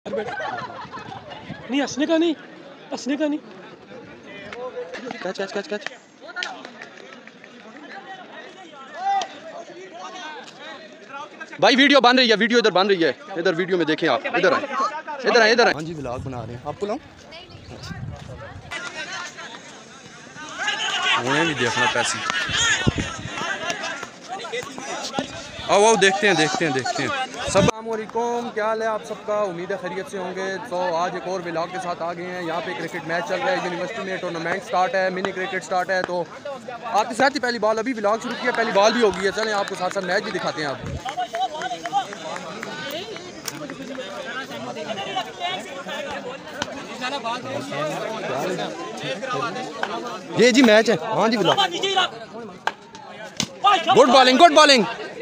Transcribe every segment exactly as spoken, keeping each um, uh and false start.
नहीं हंसने का नहीं, हंसने का नहीं। Catch catch catch catch. भाई वीडियो बन रही है, वीडियो इधर बन रही है, इधर वीडियो में देखें आप, इधर आए इधर आए इधर आए। हाँ जी व्लॉग बना रहे हैं, आपको लाऊं? उन्हें भी देखना पैसे। आओ आओ देखते हैं देखते हैं देखते हैं। अस्सलामुअलैकुम, क्या हाल है आप सबका? उम्मीद है खैरियत से होंगे। तो आज एक और व्लॉग के साथ आ गए हैं। यहाँ पे क्रिकेट मैच चल रहा है, यूनिवर्सिटी में टूर्नामेंट स्टार्ट है, मिनी क्रिकेट स्टार्ट है। तो आपके साथ ही पहली बॉल, अभी व्लॉग शुरू किया, पहली बॉल भी हो गई है। चलें आपको साथ साथ मैच भी दिखाते हैं। आप ये जी मैच है। हाँ जी vlog. Good bowling good bowling.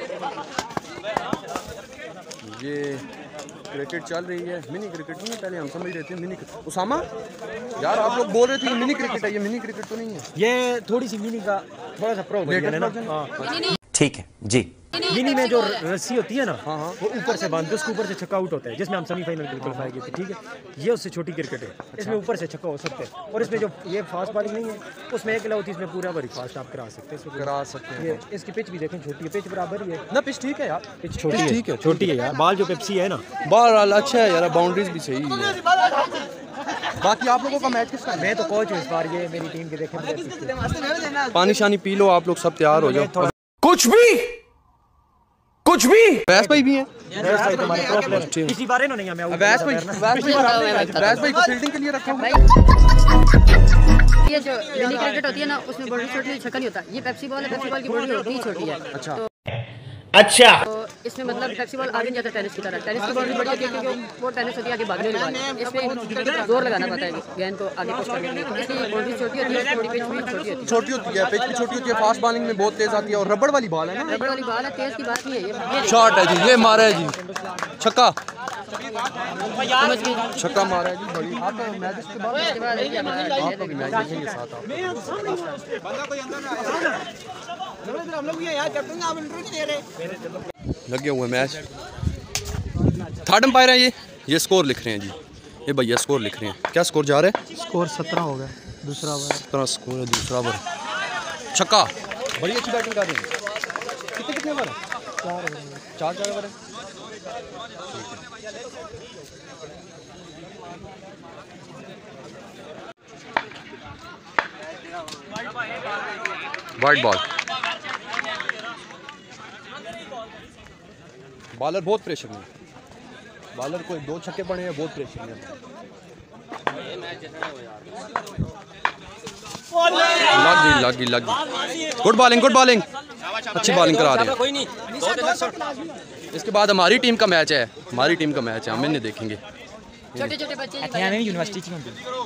ये क्रिकेट चल रही है, मिनी क्रिकेट नहीं है, पहले हम समझ रहे थे मिनी क्रिकेट। उसामा यार आप लोग बोल रहे थे मिनी क्रिकेट है, ये मिनी क्रिकेट तो नहीं है, ये थोड़ी सी मिनी का थोड़ा सा प्रो वर्जन है ना। ठीक है जी। मिनी में जो रस्सी होती है ना, हाँ हाँ, वो ऊपर से बांधते, उसके ऊपर से छक्का आउट होता है, जिसमें हम सेमीफाइनल बिल्कुल फाइनल गए थे। ठीक है, ये उससे छोटी क्रिकेट है। इसमें ऊपर से छक्का हो सकता है, और इसमें जो ये फास्ट बॉलिंग नहीं है, उसमें एक होती है, इसमें पूरा बड़ी फास्ट आप करा सकते हैं, करा सकते हैं। ये इसकी पिच भी देखें छोटी है, पिच बराबर ही है ना, पिच ठीक है यार, पिच छोटी है, ठीक है छोटी है यार। बॉल जो पेप्सी है ना, बॉल अच्छा है यार, बाउंड्रीज भी सही है। बाकी आप लोगों का मैच किस टाइम? मैं तो कोच हूँ इस बार, ये मेरी टीम के देखें। पानी शानी पी लो आप लोग, सब तैयार हो जाओ। कुछ भी कुछ भी। वैस भाई भी हैं, पिछली बार इन्होंने हमें वैस भाई वैस भाई वैस भाई को फील्डिंग के लिए रखा हुआ है। ये जो मिनी क्रिकेट होती है ना, उसमें बॉडी छोटी छक्का नहीं होता। ये पेप्सी बॉल है, पेप्सी बॉल की बॉडी होती ही छोटी है। अच्छा तो अच्छा तो इसमें मतलब पेप्सी बॉल आगे नहीं जाता टेनिस की तरह। टेनिस की बॉल भी बड़ी होती है, क्योंकि वो टेनिस होती है आगे भागने वाली बॉल। इसमें जोर लगाना पड़ता है गेंद को आगे पुश करने के लिए, तो इसलिए बॉडी छोटी होती है, थोड़ी पिच भी छोटी होती है। छोटी होती है, पिच भी छोटी होती है, फास्ट बॉलिंग में बहुत तेज आती है। और रबड़ वाली बॉल है ना, रबड़ वाली बॉल है, तेज की बात नहीं है। ये शॉट है जी, ये मारा है जी, छक्का समझ गए। छक्का मारा है जी, बड़ी। आपका मैच इसके बाद इसके बाद ये हमारा आपका भी मैच देखेंगे साथ आप। लगे हुए मैच, थर्ड अंपायर है ये ये स्कोर लिख रहे हैं जी, ये भैया स्कोर लिख रहे हैं। क्या स्कोर जा रहा है? स्कोर सत्रह हो गया, दूसरा ओवर सत्रह स्कोर है, दूसरा ओवर। छक्का, बड़ी अच्छी बैटिंग कर रहे हैं। कितने कितने ओवर है? चार चार चार ओवर है। वाइड बॉल, बॉलर बहुत प्रेशर में, बॉलर को दो छक्के पड़े हैं, बहुत प्रेशर में। लग गई लग गई लग गई। गुड बॉलिंग गुड बॉलिंग, अच्छी बॉलिंग करा रहे हैं। इसके बाद हमारी टीम का मैच है, हमारी टीम का मैच है, हम इन्हें देखेंगे। छोटे छोटे बच्चे यूनिवर्सिटी की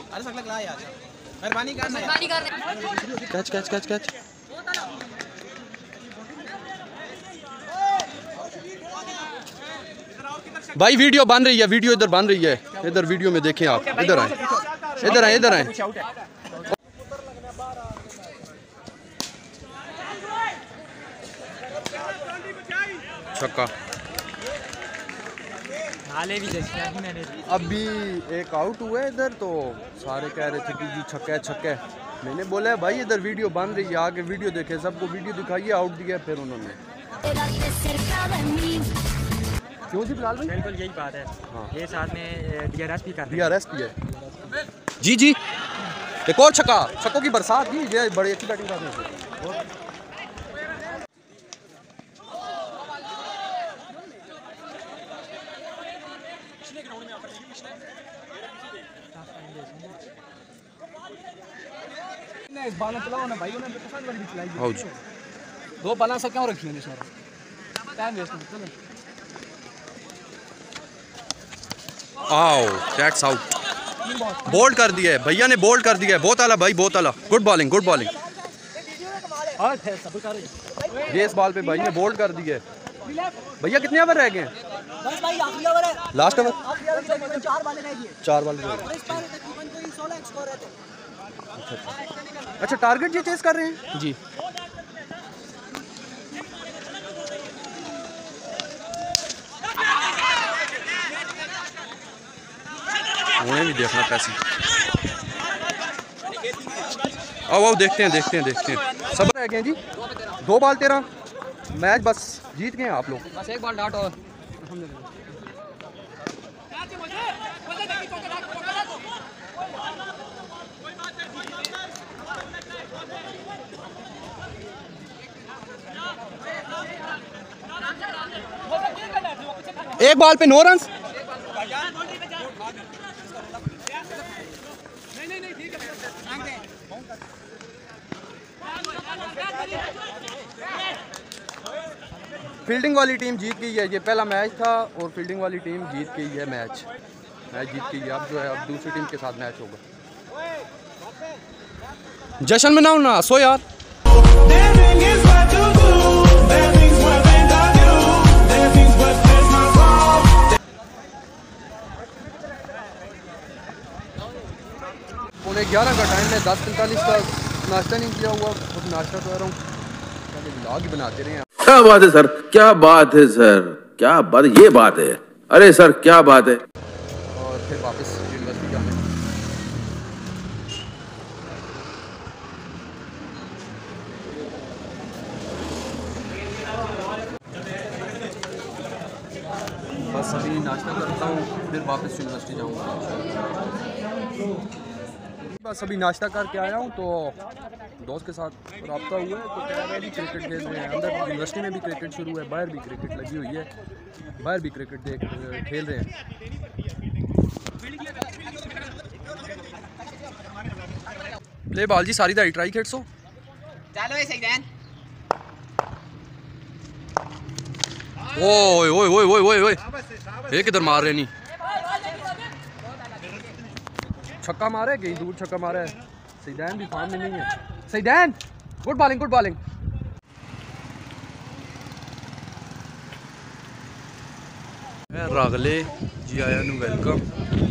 कैच कैच कैच कैच। भाई वीडियो बन रही है, वीडियो इधर बन रही है, इधर वीडियो में देखें आप, इधर आए इधर आए इधर आए। छक्का, अभी एक आउट हुआ है इधर, तो सारे कह रहे थे कि जी छक्का है छक्का है। मैंने बोला भाई इधर वीडियो बन रही है, आगे वीडियो देखे, सबको वीडियो दिखाइए। आउट दिया फिर उन्होंने। क्यों जी बिलाल भाई? बिल्कुल यही बात है। हाँ। ये साथ में डीआरएस भी कर रहे हैं। डीआरएस भी है जी जी। एक और छक्का, छक्कों की बरसात जी, ये बड़ी अच्छी बैटिंग कर रहे हैं। आओ जी, दो बाला सा क्यों रखी है सारा टाइम वेस्ट नहीं। चलो आओ दैट्स आउट, बोल्ड कर दिया है भैया ने, बोल्ड कर दिया है। बहुत आला भाई, बहुत आला। Good bowling good bowling. ये इस बॉल पे भाई ने बोल्ड कर दिया है। भैया कितने ओवर रह गए हैं? लास्ट ओवर चार बॉल रह गए। अच्छा टारगेट ये चेस कर रहे हैं जी। उन्हें भी देखना कैसी। आओ आओ देखते हैं देखते हैं देखते हैं। सब रह गए जी, दो बाल तेरह मैच बस जीत गए आप लोग। बस एक बार डाट और एक बॉल पे नो रन। फील्डिंग वाली टीम जीत गई है। ये पहला मैच था और फील्डिंग वाली टीम जीत गई है मैच मैच जीत गई है। अब जो है अब दूसरी टीम के साथ मैच होगा। जश्न मनाओ ना, सो यार। पौने ग्यारह का टाइम है, दस पैंतालीस का। नाश्ता नहीं किया हुआ, खुद नाश्ता कर रहा हूँ। पहले व्लॉग ही बनाते रहे हैं। क्या बात है सर, क्या बात है सर, क्या बात, ये बात है। अरे सर क्या बात है। और फिर वापस यूनिवर्सिटी जाने। बस अभी नाश्ता करता हूँ, फिर वापस यूनिवर्सिटी जाऊँगा। बस अभी नाश्ता करके आया हूँ तो दोस्त के साथ रब्ता हुआ है, तो कह रहे भी क्रिकेट खेल रहे हैं। अंदर यूनिवर्सिटी में भी क्रिकेट शुरू है, बाहर भी क्रिकेट लगी हुई है, बाहर भी क्रिकेट देख खेल रहे हैं। प्ले बॉल जी सारी दाई ट्राई खेड़ो। चलो सही देन। ओए ओए ओए ओए ओए ओए, ये किधर मार रहे नहीं। छक्का मारा है, कहीं दूर छक्का मारा है। सईदैन भी फॉर्म में नहीं है। Syedain good bowling good bowling. रागले जी आया नु वेलकम।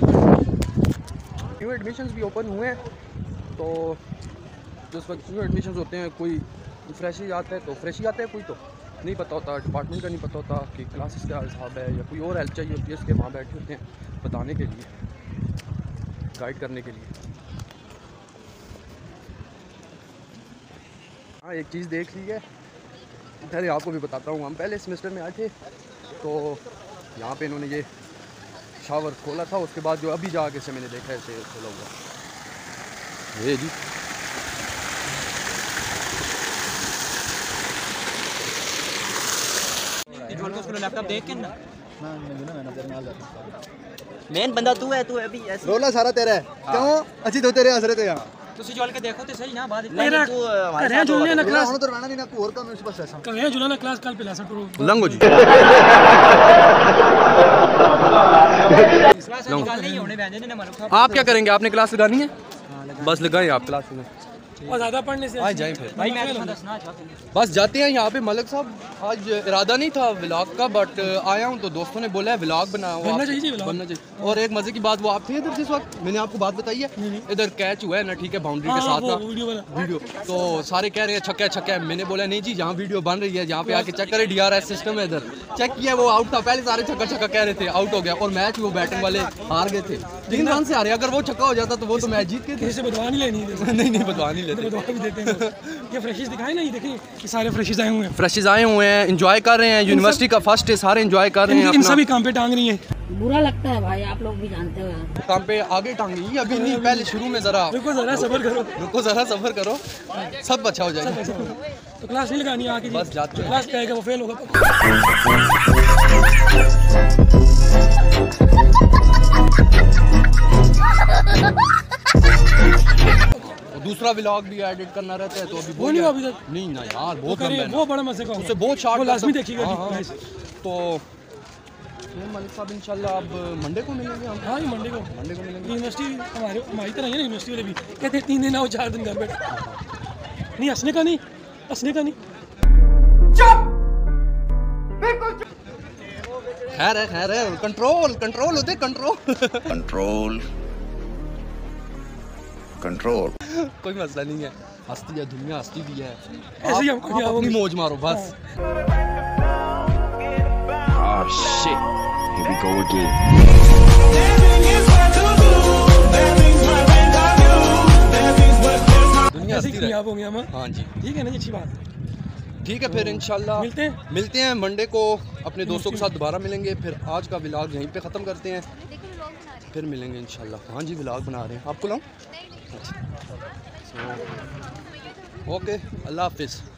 न्यू एडमिशन्स भी ओपन हुए हैं, तो जिस वक्त न्यू एडमिशन्स होते हैं कोई फ्रेश ही आता है तो फ्रेश ही आता है, कोई तो नहीं पता होता, डिपार्टमेंट का नहीं पता होता कि क्लासेस क्या हिसाब है, या कोई और हेल्प चाहिए होती है इसके वहाँ बैठे होते हैं बताने के लिए, गाइड करने के लिए। हाँ एक चीज़ देख ली है, पहले आपको भी बताता हूँ। हम पहले सेमेस्टर में आए थे तो यहाँ पे इन्होंने ये शावर खोला था, उसके बाद जो अभी जाके से मैंने देखा है इसे खोला हुआ ये जी। लैपटॉप देख के ना मेन बंदा तू है, तू है अभी ऐसे रोला सारा तेरा है। क्यों अच्छी तो तेरे हसरत है यहाँ। ਤੁਸੀਂ ਜੋਲ ਕੇ ਦੇਖੋ ਤੇ ਸਹੀ ਨਾ ਬਾਅਦ नहीं रख करें जुलने ना क्लास ਹੁਣ ਤਾਂ ਰਹਿਣਾ ਨਹੀਂ ਨਾ ਕੋਈ ਹੋਰ ਕੰਮ ਇਸ ਪਾਸੇ ऐसा करें जुलना क्लास कल पिला सकरो लंगो जी क्लास निकाल नहीं होने बैठे ने मालूम। आप क्या करेंगे, आपने क्लास लगानी है? बस लगाएं आप क्लास में और ज्यादा पढ़ने से आज जाएं फिर। भाई मैं दसना चाहता हूं बस जाते हैं। यहाँ पे मलिक साहब आज इरादा नहीं था व्लॉग का, बट आया हूँ तो दोस्तों ने बोला है व्लॉग बनाओ। बनना चाहिए व्लॉग। बनना चाहिए। और एक मजे की बात, वो आप थे इधर जिस वक्त मैंने आपको बात बताई है, इधर कैच हुआ है ना, ठीक है, बाउंड्री के साथ का वीडियो वाला वीडियो। तो सारे कह रहे हैं छक्का छक्का है। मैंने बोला नहीं जी, जहाँ वीडियो बन रही है जहाँ पे आके चेक करें, डी आर एस सिस्टम है इधर। चेक किया वो आउट था, पहले सारे छक्का छक्का कह रहे थे, आउट हो गया। और मैच वो बैटिंग वाले हार गए थे, तीन रन से हारे। अगर वो छक्का हो जाता तो वो तो मैच जीत गए थे। से बदवा नहीं लेनी नहीं नहीं बदवा नहीं लेते, बदवा भी देते हैं। ये फ्रेशेस दिखाए ना, ये देखिए ये सारे फ्रेशेस आए हुए हैं, फ्रेशेस आए हुए हैं, एंजॉय कर रहे हैं। यूनिवर्सिटी का फर्स्ट है, सारे एंजॉय कर रहे हैं। इन सभी काम पे टांग रही हैं। बुरा लगता है भाई, आप लोग भी जानते हो यार। काम पे आगे टांगी अभी नहीं, पहले शुरू में जरा रुको जरा सब्र करो, रुको जरा सब्र करो, सब अच्छा हो जाएगा। तो क्लास नहीं लगानी आके बस जाते हैं। क्लास कहेगा वो फेल होगा। दूसरा व्लॉग भी एडिट करना रहता है तो अभी वो नहीं हुआ अभी तक। नहीं ना यार, बहुत करें, लंबा है वो बड़ा मजे का उससे बहुत शॉर्ट लाजमी देखिएगा। हाँ, हाँ। तो मलिक साहब इंशाल्लाह अब मंडे को मिलेंगे हम। हाँ मंडे को मंडे को मिलेंगे। यूनिवर्सिटी हमारे हमारी तरह है ना, यूनिवर्सिटी वाले भी कहते हैं तीन दिन आओ चार दिन घर बैठ। नहीं हंसने का नहीं, हंसने का नहीं। खैर है खैर है, कंट्रोल कंट्रोल होते कंट्रोल कंट्रोल कंट्रोल कोई मसला नहीं है। हंसती है दुनिया, हंसती भी है। ऐसे ही हमको आप क्या अपनी मौज मारो बस। Oh shit, here we go again. ऐसे ही हंसती रहे। कामयाब होंगे हम। हाँ जी ठीक है ना जी, अच्छी बात। ठीक है, फिर इंशाल्लाह मिलते हैं मिलते हैं मंडे को, अपने दोस्तों के साथ दोबारा मिलेंगे। फिर आज का व्लॉग यहीं पे ख़त्म करते हैं, फिर मिलेंगे इंशाल्लाह। हाँ जी व्लॉग बना रहे हैं, आपको लाऊं? अच्छा, ओके, अल्लाह हाफिज़।